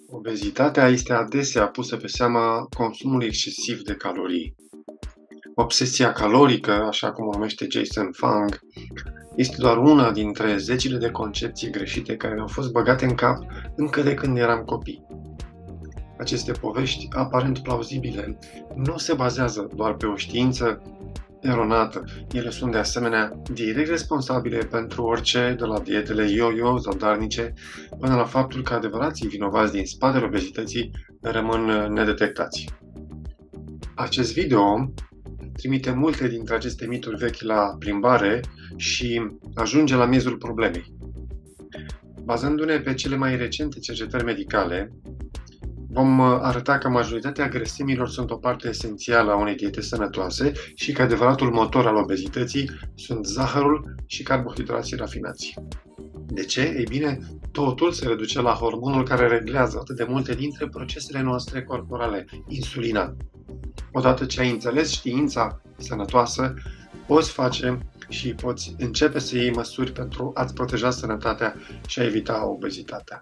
Obezitatea este adesea pusă pe seama consumului excesiv de calorii. Obsesia calorică, așa cum o numește Jason Fung, este doar una dintre zecile de concepții greșite care ne-au fost băgate în cap încă de când eram copii. Aceste povești, aparent plauzibile, nu se bazează doar pe o știință eronată. Ele sunt de asemenea direct responsabile pentru orice, de la dietele yo-yo zadarnice până la faptul că adevărații vinovați din spatele obezității rămân nedetectați. Acest video trimite multe dintre aceste mituri vechi la plimbare și ajunge la miezul problemei. Bazându-ne pe cele mai recente cercetări medicale, vom arăta că majoritatea grăsimilor sunt o parte esențială a unei diete sănătoase și că adevăratul motor al obezității sunt zahărul și carbohidrații rafinați. De ce? Ei bine, totul se reduce la hormonul care reglează atât de multe dintre procesele noastre corporale, insulina. Odată ce ai înțeles știința sănătoasă, poți face și poți începe să iei măsuri pentru a-ți proteja sănătatea și a evita obezitatea.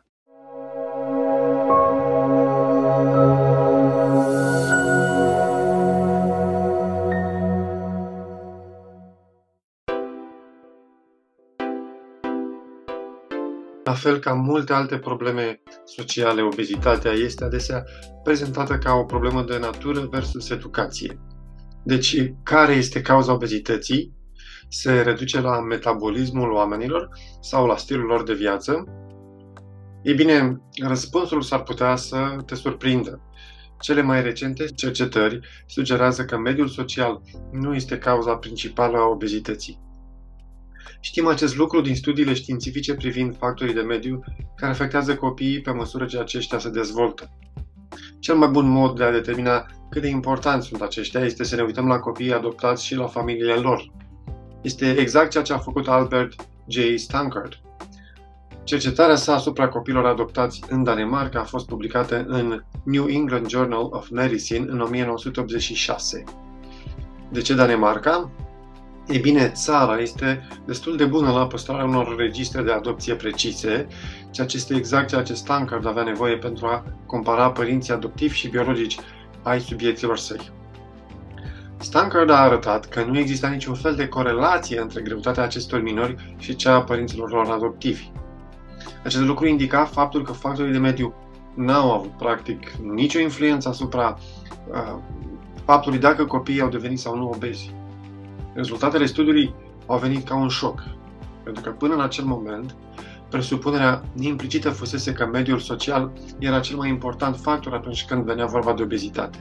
La fel ca multe alte probleme sociale, obezitatea este adesea prezentată ca o problemă de natură versus educație. Deci, care este cauza obezității? Se reduce la metabolismul oamenilor sau la stilul lor de viață? Ei bine, răspunsul s-ar putea să te surprindă. Cele mai recente cercetări sugerează că mediul social nu este cauza principală a obezității. Știm acest lucru din studiile științifice privind factorii de mediu care afectează copiii pe măsură ce aceștia se dezvoltă. Cel mai bun mod de a determina cât de importanți sunt aceștia este să ne uităm la copiii adoptați și la familiile lor. Este exact ceea ce a făcut Albert J. Stankard. Cercetarea sa asupra copiilor adoptați în Danemarca a fost publicată în New England Journal of Medicine în 1986. De ce Danemarca? Ei bine, țara este destul de bună la păstrarea unor registre de adopție precise, ceea ce este exact ceea ce Stankard avea nevoie pentru a compara părinții adoptivi și biologici ai subiecților săi. Stankard a arătat că nu exista niciun fel de corelație între greutatea acestor minori și cea a părinților lor adoptivi. Acest lucru indica faptul că factorii de mediu n-au avut practic nicio influență asupra faptului dacă copiii au devenit sau nu obezi. Rezultatele studiului au venit ca un șoc, pentru că până în acel moment, presupunerea implicită fusese că mediul social era cel mai important factor atunci când venea vorba de obezitate.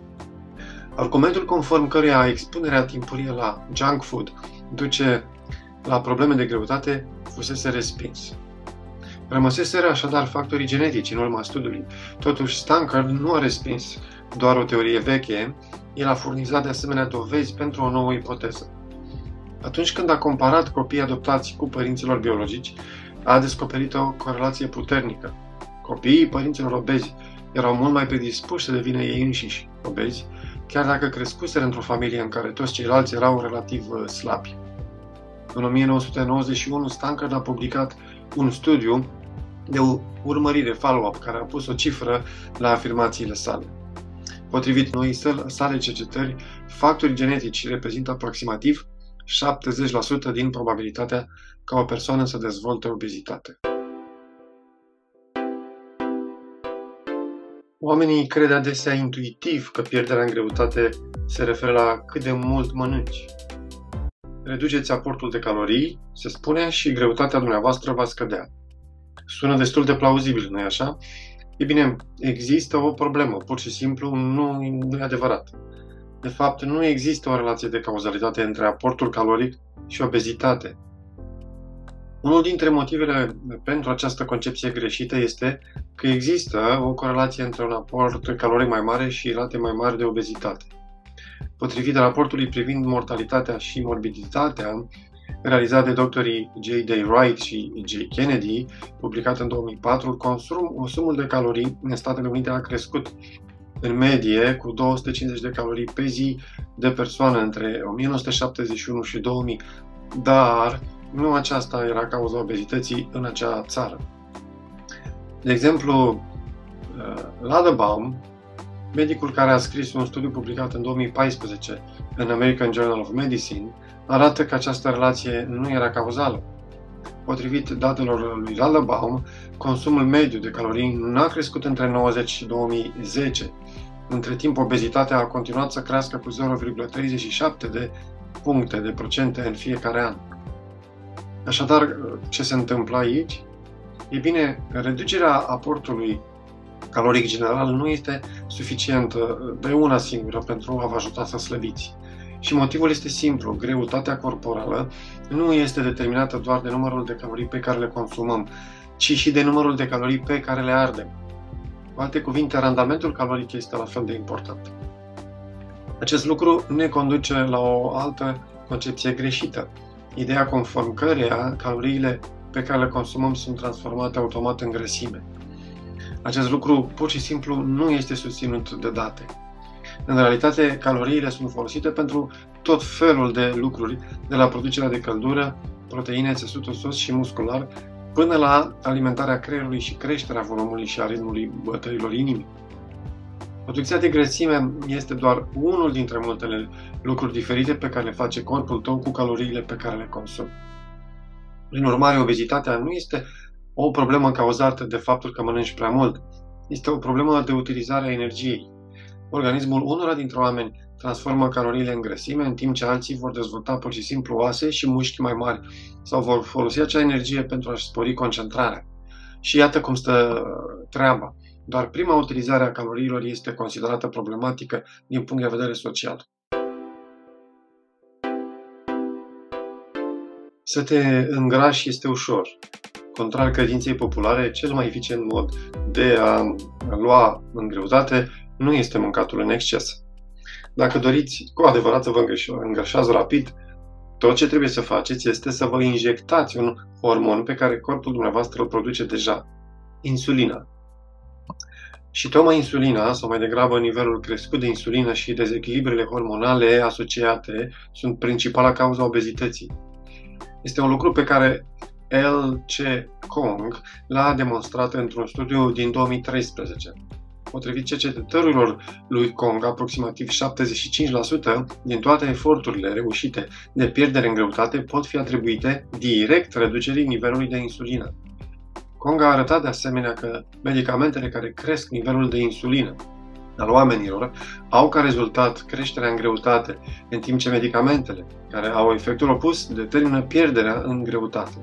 Argumentul conform căruia expunerea timpurie la junk food duce la probleme de greutate fusese respins. Rămăseseră așadar factorii genetici în urma studiului. Totuși, Stankard nu a respins doar o teorie veche, el a furnizat de asemenea dovezi pentru o nouă ipoteză. Atunci când a comparat copiii adoptați cu părinților biologici, a descoperit o corelație puternică. Copiii părinților obezi erau mult mai predispuși să devină ei înșiși obezi, chiar dacă crescuseră într-o familie în care toți ceilalți erau relativ slabi. În 1991, Stankard a publicat un studiu de urmărire follow-up care a pus o cifră la afirmațiile sale. Potrivit noii sale cercetări, factorii genetici reprezintă aproximativ 70% din probabilitatea ca o persoană să dezvolte obezitate. Oamenii cred adesea intuitiv că pierderea în greutate se referă la cât de mult mănânci. Reduceți aportul de calorii, se spune, și greutatea dumneavoastră va scădea. Sună destul de plauzibil, nu-i așa? E bine, există o problemă, pur și simplu nu e adevărat. De fapt, nu există o relație de cauzalitate între aportul caloric și obezitate. Unul dintre motivele pentru această concepție greșită este că există o corelație între un aport caloric mai mare și rate mai mari de obezitate. Potrivit raportului privind mortalitatea și morbiditatea, realizat de doctorii J.D. Wright și J. Kennedy, publicat în 2004, consumul de calorii în Statele Unite a crescut în medie cu 250 de calorii pe zi de persoană între 1971 și 2000, dar nu aceasta era cauza obezității în acea țară. De exemplu, Ladebaum, medicul care a scris un studiu publicat în 2014 în American Journal of Medicine, arată că această relație nu era cauzală. Potrivit datelor lui Ladebaum, consumul mediu de calorii n-a crescut între 90 și 2010. Între timp, obezitatea a continuat să crească cu 0,37 de puncte de procente în fiecare an. Așadar, ce se întâmplă aici? E bine, reducerea aportului caloric general nu este suficientă de una singură pentru a vă ajuta să slăbiți. Și motivul este simplu: greutatea corporală nu este determinată doar de numărul de calorii pe care le consumăm, ci și de numărul de calorii pe care le ardem. Cu alte cuvinte, randamentul caloric este la fel de important. Acest lucru ne conduce la o altă concepție greșită, ideea conform căreia caloriile pe care le consumăm sunt transformate automat în grăsime. Acest lucru pur și simplu nu este susținut de date. În realitate, caloriile sunt folosite pentru tot felul de lucruri, de la producerea de căldură, proteine, țesut osos și muscular, până la alimentarea creierului și creșterea volumului și a ritmului bătăilor inimii. Producția de grăsime este doar unul dintre multele lucruri diferite pe care le face corpul tău cu caloriile pe care le consumi. Prin urmare, obezitatea nu este o problemă cauzată de faptul că mănânci prea mult. Este o problemă de utilizare a energiei. Organismul unora dintre oameni transformă caloriile în grăsime, în timp ce alții vor dezvolta pur și simplu oase și mușchi mai mari sau vor folosi acea energie pentru a-și spori concentrarea. Și iată cum stă treaba. Doar prima utilizare a caloriilor este considerată problematică din punct de vedere social. Să te îngrași este ușor. Contrar credinței populare, cel mai eficient mod de a lua în greutate nu este mâncatul în exces. Dacă doriți cu adevărat să vă îngrășați rapid, tot ce trebuie să faceți este să vă injectați un hormon pe care corpul dumneavoastră îl produce deja, insulina. Și tocmai insulina, sau mai degrabă nivelul crescut de insulină și dezechilibrele hormonale asociate, sunt principala cauza obezității. Este un lucru pe care L.C. Kong l-a demonstrat într-un studiu din 2013. Potrivit cercetătorilor lui Kong, aproximativ 75% din toate eforturile reușite de pierdere în greutate pot fi atribuite direct reducerii nivelului de insulină. Kong a arătat de asemenea că medicamentele care cresc nivelul de insulină al oamenilor au ca rezultat creșterea în greutate, în timp ce medicamentele care au efectul opus determină pierderea în greutate.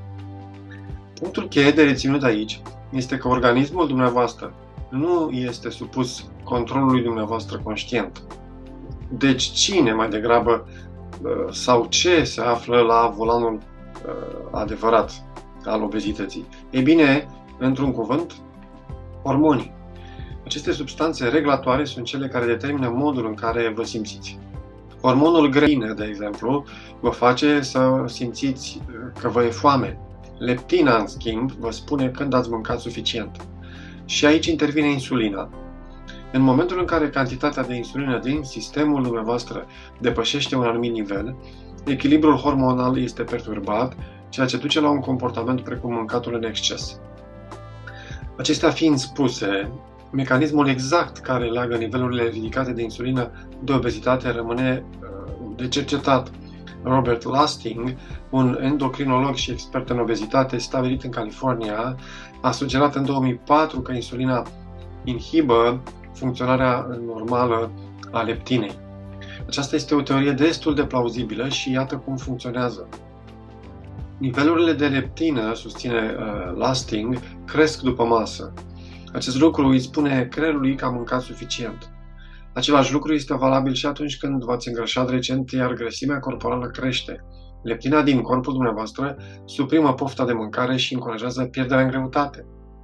Punctul cheie de reținut aici este că organismul dumneavoastră nu este supus controlului dumneavoastră conștient. Deci cine mai degrabă sau ce se află la volanul adevărat al obezității? Ei bine, într-un cuvânt, hormonii. Aceste substanțe reglatoare sunt cele care determină modul în care vă simțiți. Hormonul grăină, de exemplu, vă face să simțiți că vă e foame. Leptina, în schimb, vă spune când ați mâncat suficient. Și aici intervine insulina. În momentul în care cantitatea de insulină din sistemul dumneavoastră depășește un anumit nivel, echilibrul hormonal este perturbat, ceea ce duce la un comportament precum mâncatul în exces. Acestea fiind spuse, mecanismul exact care leagă nivelurile ridicate de insulină de obezitate rămâne de cercetat. Robert Lustig, un endocrinolog și expert în obezitate stabilit în California, a sugerat în 2004 că insulina inhibă funcționarea normală a leptinei. Aceasta este o teorie destul de plauzibilă și iată cum funcționează. Nivelurile de leptină, susține Lustig, cresc după masă. Acest lucru îi spune creierului că a mâncat suficient. Același lucru este valabil și atunci când v-ați îngrășat recent, iar grăsimea corporală crește. Leptina din corpul dumneavoastră suprimă pofta de mâncare și încurajează pierderea în greutate.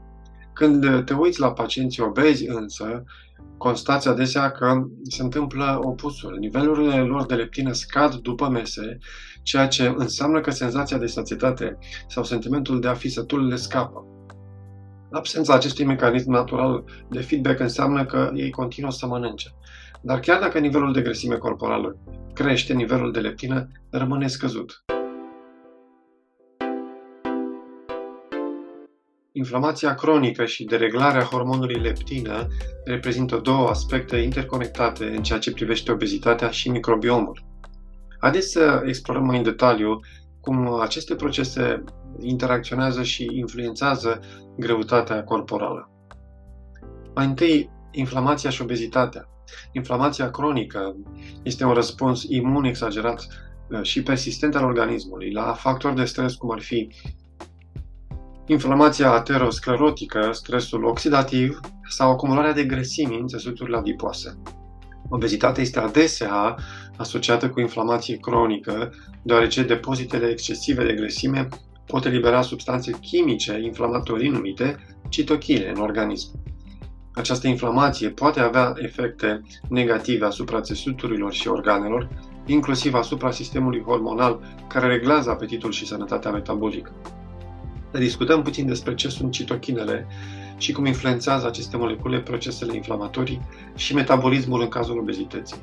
Când te uiți la pacienții obezi, însă, constați adesea că se întâmplă opusul. Nivelurile lor de leptină scad după mese, ceea ce înseamnă că senzația de sațietate sau sentimentul de a fi sătul le scapă. Absența acestui mecanism natural de feedback înseamnă că ei continuă să mănânce. Dar chiar dacă nivelul de grăsime corporală crește, nivelul de leptină rămâne scăzut. Inflamația cronică și dereglarea hormonului leptină reprezintă două aspecte interconectate în ceea ce privește obezitatea și microbiomul. Haideți să explorăm mai în detaliu cum aceste procese interacționează și influențează greutatea corporală. Mai întâi, inflamația și obezitatea. Inflamația cronică este un răspuns imun exagerat și persistent al organismului la factori de stres cum ar fi inflamația aterosclerotică, stresul oxidativ sau acumularea de grăsimi în țesuturile adipoase. Obezitatea este adesea asociată cu inflamație cronică, deoarece depozitele excesive de grăsime pot elibera substanțe chimice inflamatorii numite citochine în organism. Această inflamație poate avea efecte negative asupra țesuturilor și organelor, inclusiv asupra sistemului hormonal care reglează apetitul și sănătatea metabolică. Discutăm puțin despre ce sunt citochinele și cum influențează aceste molecule procesele inflamatorii și metabolismul în cazul obezității.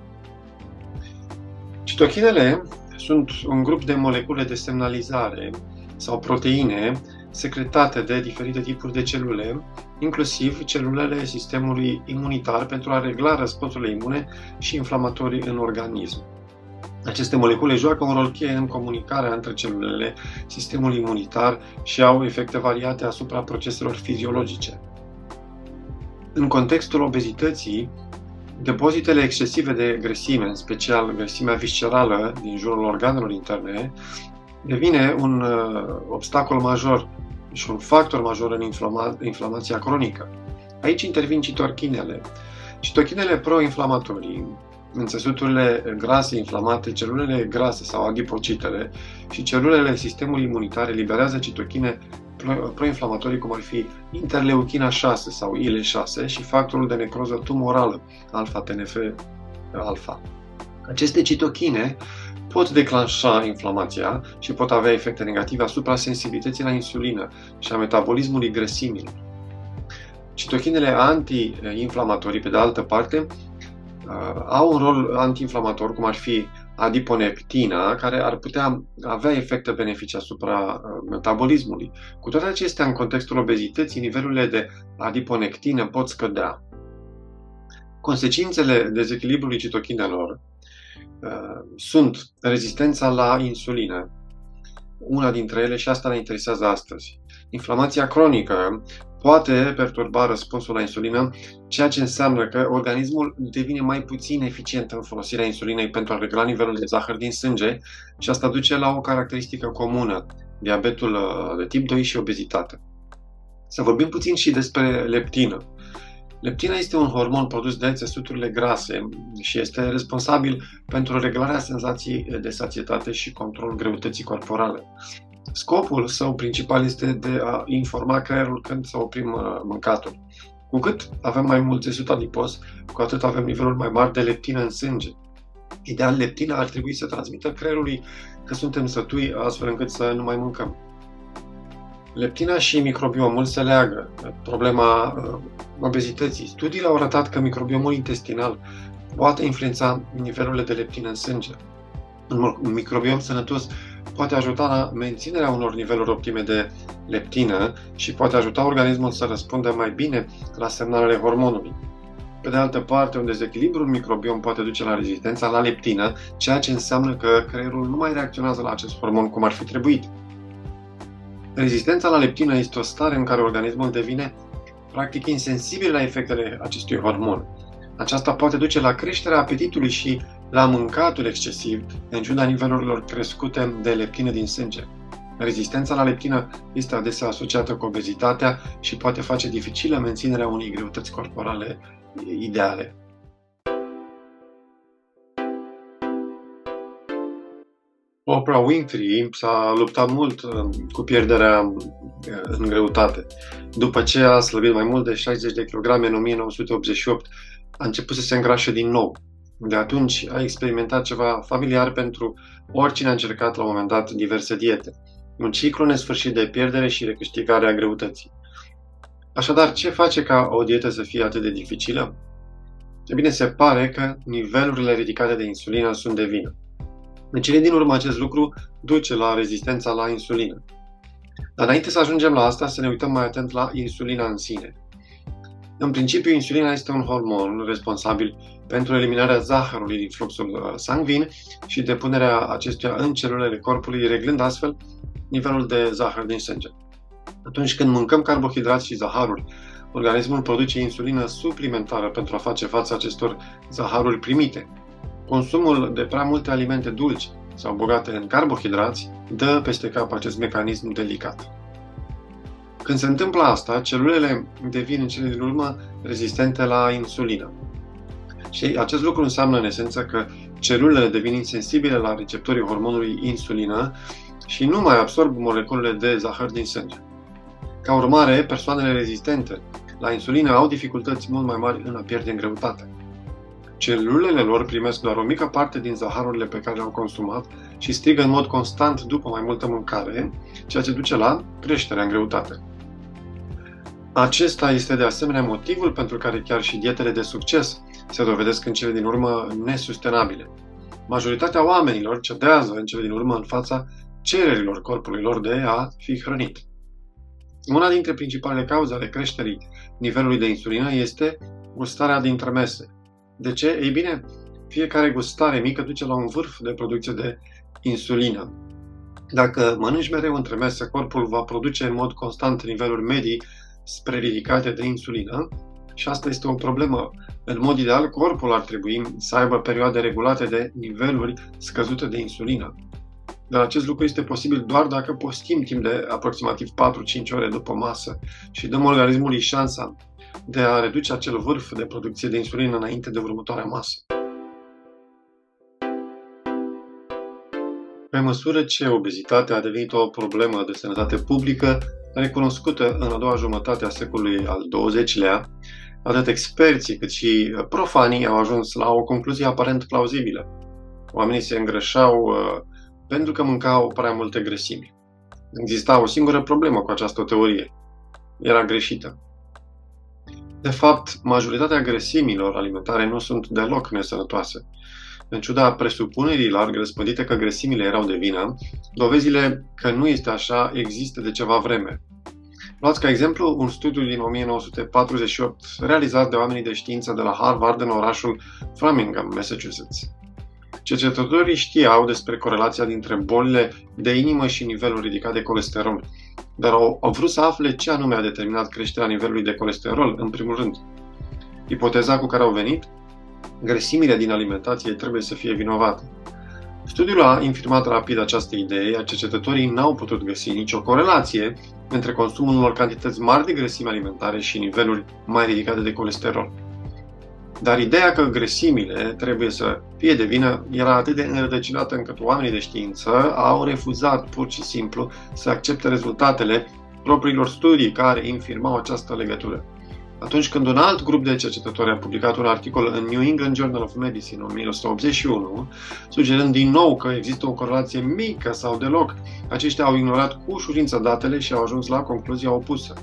Citochinele sunt un grup de molecule de semnalizare sau proteine secretate de diferite tipuri de celule, inclusiv celulele sistemului imunitar pentru a regla răspunsurile imune și inflamatorii în organism. Aceste molecule joacă un rol cheie în comunicarea între celulele sistemului imunitar și au efecte variate asupra proceselor fiziologice. În contextul obezității, depozitele excesive de grăsime, în special grăsimea viscerală din jurul organelor interne, devine un obstacol major și un factor major în inflamația cronică. Aici intervin citochinele. Citochinele pro-inflamatorii, în țesuturile grase inflamate, celulele grase sau adipocitele și celulele sistemului imunitar eliberează citochine proinflamatorii, cum ar fi interleuchina 6 sau IL-6 și factorul de necroză tumorală, alfa-TNF-alfa. Aceste citochine pot declanșa inflamația și pot avea efecte negative asupra sensibilității la insulină și a metabolismului grăsimilor. Citochinele anti-inflamatorii, pe de altă parte, au un rol antiinflamator, cum ar fi adiponectina, care ar putea avea efecte benefice asupra metabolismului. Cu toate acestea, în contextul obezității, nivelurile de adiponectină pot scădea. Consecințele dezechilibrului citochinelor sunt rezistența la insulină, una dintre ele, și asta ne interesează astăzi. Inflamația cronică poate perturba răspunsul la insulină, ceea ce înseamnă că organismul devine mai puțin eficient în folosirea insulinei pentru a regla nivelul de zahăr din sânge și asta duce la o caracteristică comună, diabetul de tip 2 și obezitate. Să vorbim puțin și despre leptină. Leptina este un hormon produs de țesuturile grase și este responsabil pentru reglarea senzației de sațietate și controlul greutății corporale. Scopul său principal este de a informa creierul când să oprim mâncatul. Cu cât avem mai mult țesut adipos, cu atât avem niveluri mai mari de leptină în sânge. Ideal, leptina ar trebui să transmită creierului că suntem sătui, astfel încât să nu mai mâncăm. Leptina și microbiomul se leagă. Problema obezității. Studiile au arătat că microbiomul intestinal poate influența nivelurile de leptină în sânge. Un microbiom sănătos poate ajuta la menținerea unor niveluri optime de leptină și poate ajuta organismul să răspundă mai bine la semnalele hormonului. Pe de altă parte, un dezechilibru în microbiom poate duce la rezistența la leptină, ceea ce înseamnă că creierul nu mai reacționează la acest hormon cum ar fi trebuit. Rezistența la leptină este o stare în care organismul devine practic insensibil la efectele acestui hormon. Aceasta poate duce la creșterea apetitului și la mâncatul excesiv, în ciuda nivelurilor crescute de leptină din sânge. Rezistența la leptină este adesea asociată cu obezitatea și poate face dificilă menținerea unei greutăți corporale ideale. Oprah Winfrey s-a luptat mult cu pierderea în greutate. După ce a slăbit mai mult de 60 de kilograme în 1988, a început să se îngrașe din nou. De atunci a experimentat ceva familiar pentru oricine a încercat la un moment dat diverse diete. Un ciclu nesfârșit de pierdere și recâștigare a greutății. Așadar, ce face ca o dietă să fie atât de dificilă? E bine, se pare că nivelurile ridicate de insulină sunt de vină. În cele din urmă, acest lucru duce la rezistența la insulină. Dar înainte să ajungem la asta, să ne uităm mai atent la insulina în sine. În principiu, insulina este un hormon responsabil pentru eliminarea zahărului din fluxul sanguin și depunerea acestuia în celulele corpului, reglând astfel nivelul de zahăr din sânge. Atunci când mâncăm carbohidrați și zaharuri, organismul produce insulină suplimentară pentru a face față acestor zaharuri primite. Consumul de prea multe alimente dulci sau bogate în carbohidrați dă peste cap acest mecanism delicat. Când se întâmplă asta, celulele devin în cele din urmă rezistente la insulină. Și acest lucru înseamnă în esență că celulele devin insensibile la receptorii hormonului insulină și nu mai absorb moleculele de zahăr din sânge. Ca urmare, persoanele rezistente la insulină au dificultăți mult mai mari în a pierde în greutate. Celulele lor primesc doar o mică parte din zaharurile pe care le-au consumat și strigă în mod constant după mai multă mâncare, ceea ce duce la creșterea în greutate. Acesta este de asemenea motivul pentru care chiar și dietele de succes se dovedesc în cele din urmă nesustenabile. Majoritatea oamenilor cedează în cele din urmă în fața cererilor corpului lor de a fi hrănit. Una dintre principalele cauze ale creșterii nivelului de insulină este gustarea dintre mese. De ce? Ei bine, fiecare gustare mică duce la un vârf de producție de insulină. Dacă mănânci mereu între mese, corpul va produce în mod constant niveluri medii spre ridicate de insulină și asta este o problemă. În mod ideal, corpul ar trebui să aibă perioade regulate de niveluri scăzute de insulină. Dar acest lucru este posibil doar dacă postim timp de aproximativ 4-5 ore după masă și dăm organismului șansa de a reduce acel vârf de producție de insulină înainte de următoarea masă. Pe măsură ce obezitatea a devenit o problemă de sănătate publică, recunoscută în a doua jumătate a secolului al XX-lea, atât experții cât și profanii au ajuns la o concluzie aparent plauzibilă. Oamenii se îngrășau pentru că mâncau prea multe grăsimi. Exista o singură problemă cu această teorie. Era greșită. De fapt, majoritatea grăsimilor alimentare nu sunt deloc nesănătoase. În ciuda presupunerii larg răspândite că grăsimile erau de vină, dovezile că nu este așa există de ceva vreme. Luați ca exemplu un studiu din 1948 realizat de oamenii de știință de la Harvard în orașul Framingham, Massachusetts. Cercetătorii știau despre corelația dintre bolile de inimă și nivelul ridicat de colesterol, dar au vrut să afle ce anume a determinat creșterea nivelului de colesterol, în primul rând. Ipoteza cu care au venit? Grăsimile din alimentație trebuie să fie vinovate. Studiul a infirmat rapid această idee, iar cercetătorii n-au putut găsi nicio corelație între consumul unor cantități mari de grăsimi alimentare și niveluri mai ridicate de colesterol. Dar ideea că grăsimile trebuie să fie de vină era atât de înrădăcinată încât oamenii de știință au refuzat pur și simplu să accepte rezultatele propriilor studii care infirmau această legătură. Atunci când un alt grup de cercetători a publicat un articol în New England Journal of Medicine în 1981, sugerând din nou că există o corelație mică sau deloc, aceștia au ignorat cu ușurință datele și au ajuns la concluzia opusă.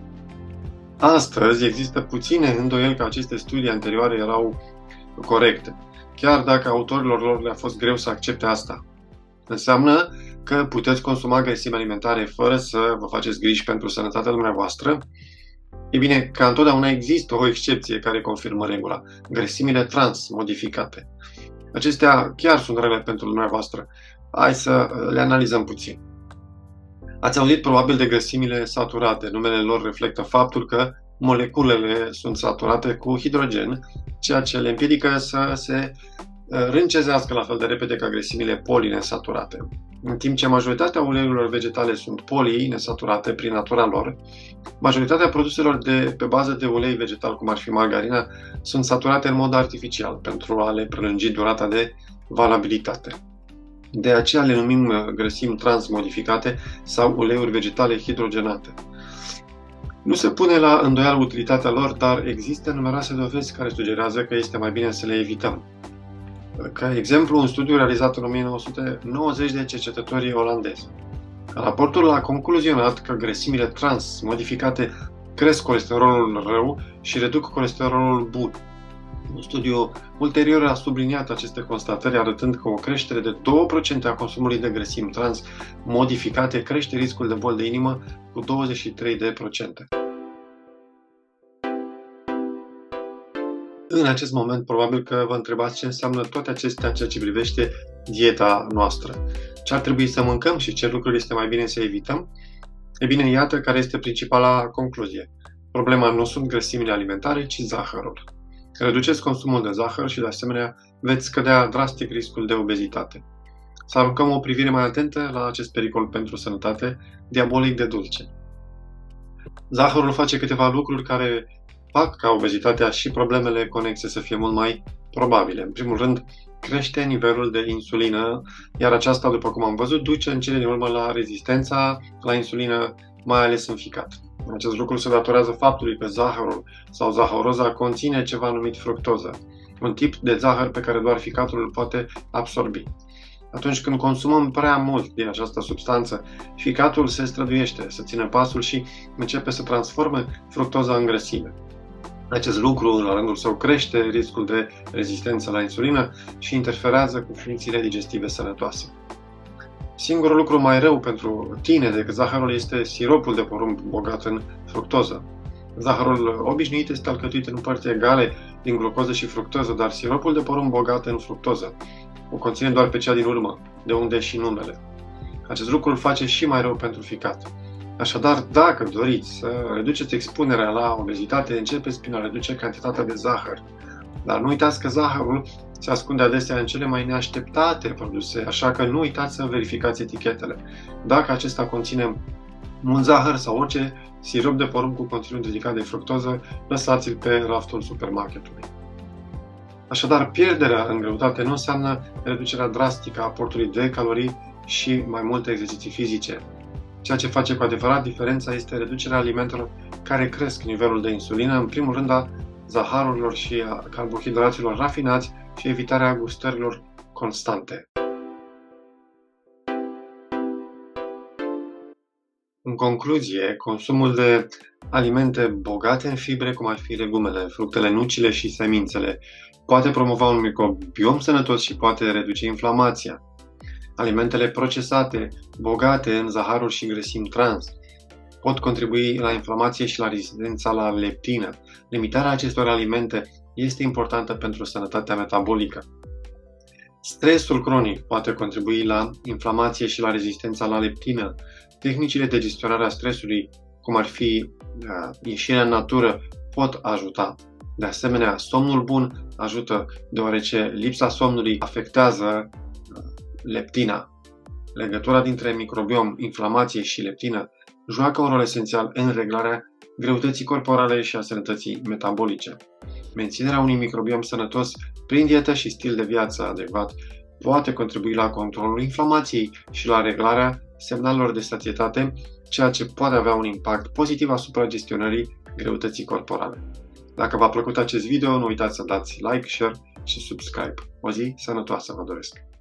Astăzi există puține îndoieli că aceste studii anterioare erau corecte, chiar dacă autorilor lor le-a fost greu să accepte asta. Înseamnă că puteți consuma grăsimi alimentare fără să vă faceți griji pentru sănătatea dumneavoastră? E bine, ca întotdeauna există o excepție care confirmă regula, grăsimile transmodificate. Acestea chiar sunt rele pentru dumneavoastră. Hai să le analizăm puțin. Ați auzit probabil de grăsimile saturate. Numele lor reflectă faptul că moleculele sunt saturate cu hidrogen, ceea ce le împiedică să se râncezească la fel de repede ca grăsimile polinesaturate. În timp ce majoritatea uleiurilor vegetale sunt polinesaturate prin natura lor, majoritatea produselor pe bază de ulei vegetal, cum ar fi margarina, sunt saturate în mod artificial pentru a le prelungi durata de valabilitate. De aceea le numim grăsimi transmodificate sau uleiuri vegetale hidrogenate. Nu se pune la îndoială utilitatea lor, dar există numeroase dovezi care sugerează că este mai bine să le evităm. Ca exemplu, un studiu realizat în 1990 de cercetătorii olandezi. Raportul a concluzionat că grăsimile transmodificate cresc colesterolul rău și reduc colesterolul bun. Un studiu ulterior a subliniat aceste constatări, arătând că o creștere de 2% a consumului de grăsimi trans modificate crește riscul de boli de inimă cu 23%. În acest moment, probabil că vă întrebați ce înseamnă toate acestea în ceea ce privește dieta noastră. Ce ar trebui să mâncăm și ce lucruri este mai bine să evităm? E bine, iată care este principala concluzie. Problema nu sunt grăsimile alimentare, ci zahărul. Reduceți consumul de zahăr și, de asemenea, veți scădea drastic riscul de obezitate. Să aruncăm o privire mai atentă la acest pericol pentru sănătate, diabolic de dulce. Zahărul face câteva lucruri care fac ca obezitatea și problemele conexe să fie mult mai probabile. În primul rând, crește nivelul de insulină, iar aceasta, după cum am văzut, duce în cele din urmă la rezistența la insulină, mai ales în ficat. Acest lucru se datorează faptului că zahărul sau zahăroza conține ceva numit fructoză, un tip de zahăr pe care doar ficatul îl poate absorbi. Atunci când consumăm prea mult din această substanță, ficatul se străduiește să țină pasul și începe să transforme fructoza în grăsime. Acest lucru, la rândul său, crește riscul de rezistență la insulină și interferează cu funcțiile digestive sănătoase. Singurul lucru mai rău pentru tine decât zahărul este siropul de porumb bogat în fructoză. Zahărul obișnuit este alcătuit în părți egale din glucoză și fructoză, dar siropul de porumb bogat în fructoză o conține doar pe cea din urmă, de unde și numele. Acest lucru îl face și mai rău pentru ficat. Așadar, dacă doriți să reduceți expunerea la obezitate, începeți prin a reduce cantitatea de zahăr. Dar nu uitați că zahărul se ascunde adesea în cele mai neașteptate produse, așa că nu uitați să verificați etichetele. Dacă acesta conține mult zahăr sau orice sirop de porumb cu conținut ridicat de fructoză, lăsați-l pe raftul supermarketului. Așadar, pierderea în greutate nu înseamnă reducerea drastică a aportului de calorii și mai multe exerciții fizice. Ceea ce face cu adevărat diferența este reducerea alimentelor care cresc nivelul de insulină, în primul rând a zaharurilor și a carbohidraților rafinați și evitarea gustărilor constante. În concluzie, consumul de alimente bogate în fibre, cum ar fi legumele, fructele, nucile și semințele, poate promova un microbiom sănătos și poate reduce inflamația. Alimentele procesate, bogate în zahăruri și grăsimi trans, pot contribui la inflamație și la rezistența la leptină. Limitarea acestor alimente este importantă pentru sănătatea metabolică. Stresul cronic poate contribui la inflamație și la rezistența la leptină. Tehnicile de gestionare a stresului, cum ar fi ieșirea în natură, pot ajuta. De asemenea, somnul bun ajută, deoarece lipsa somnului afectează leptina. Legătura dintre microbiom, inflamație și leptină joacă un rol esențial în reglarea greutății corporale și a sănătății metabolice. Menținerea unui microbiom sănătos prin dietă și stil de viață adecvat poate contribui la controlul inflamației și la reglarea semnalelor de satietate, ceea ce poate avea un impact pozitiv asupra gestionării greutății corporale. Dacă v-a plăcut acest video, nu uitați să dați like, share și subscribe. O zi sănătoasă vă doresc!